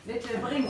Bitte bring's.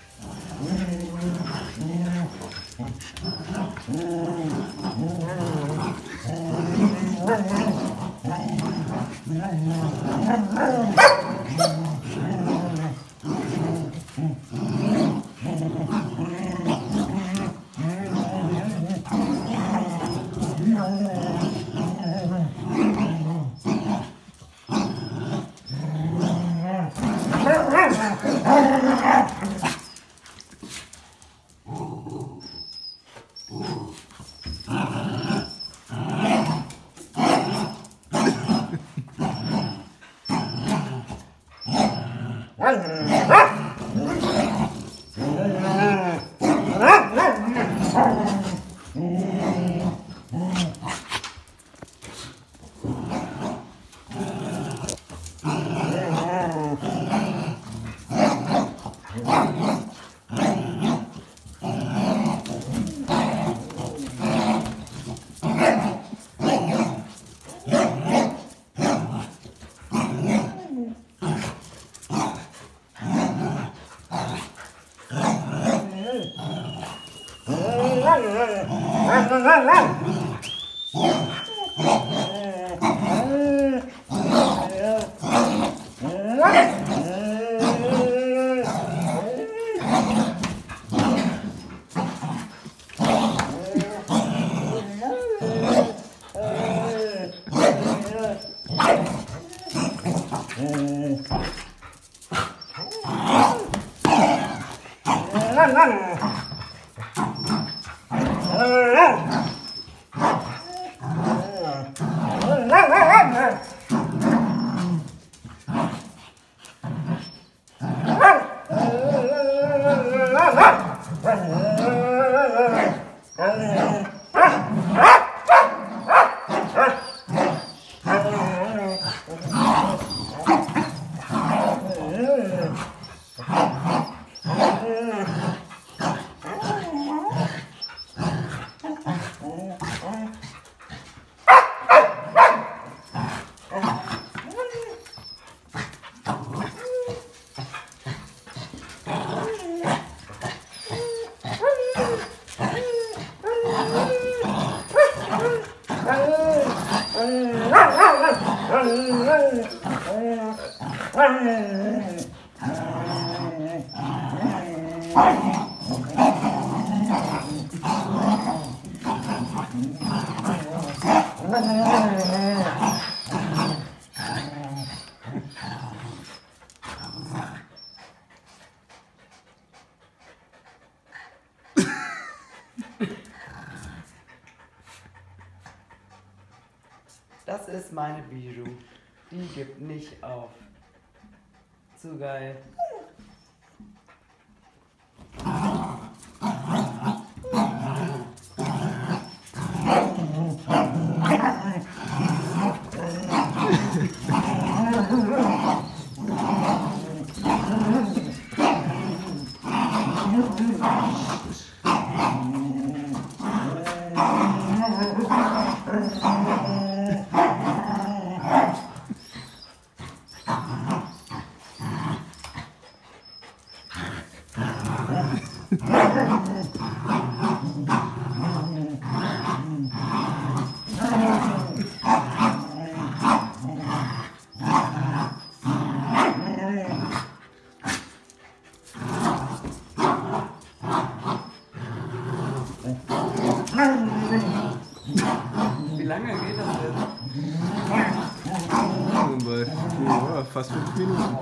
Das ist meine Bijou. Die gibt nicht auf. Zu geil. Wie lange geht das jetzt? Ja, fast 5 Minuten.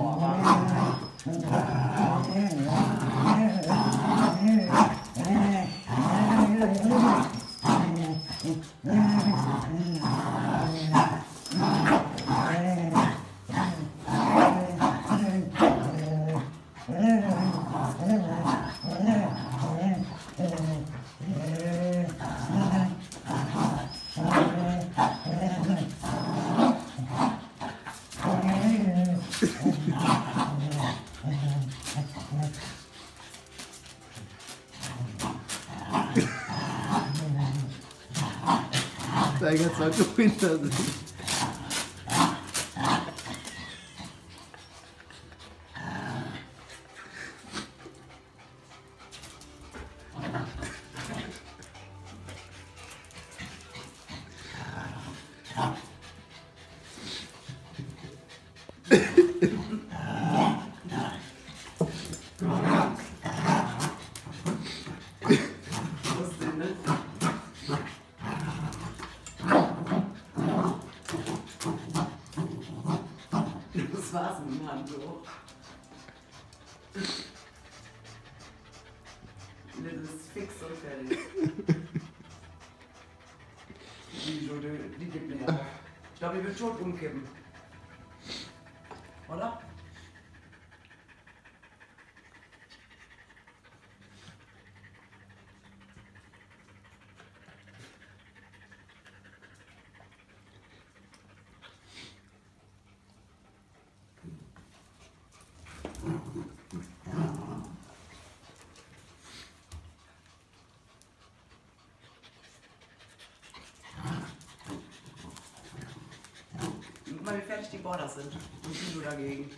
Tiger sollte hinter sich. Lustig, ne? Das war's mit dem Handtuch. Das ist fix und fertig. Die gibt mir auf. Ich glaube, die wird tot umkippen. Oder? Mal wie fertig die Borders sind. Und Guido dagegen.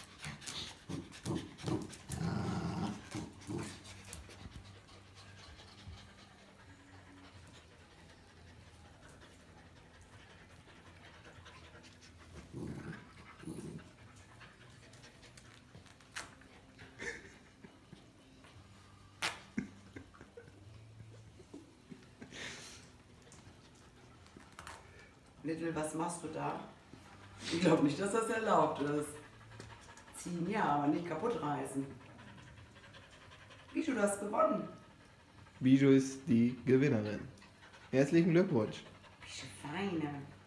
Little, was machst du da? Ich glaube nicht, dass das erlaubt ist. Ziehen ja, aber nicht kaputt reißen. Bijou, du hast gewonnen. Bijou ist die Gewinnerin. Herzlichen Glückwunsch. Wie feine.